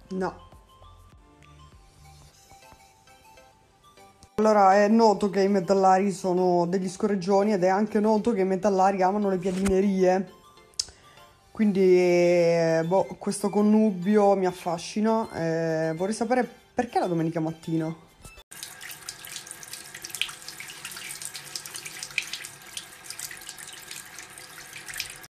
No. Allora, è noto che i metallari sono degli scorreggioni ed è anche noto che i metallari amano le piadinerie. Quindi, boh, questo connubio mi affascina. Vorrei sapere perché la domenica mattina.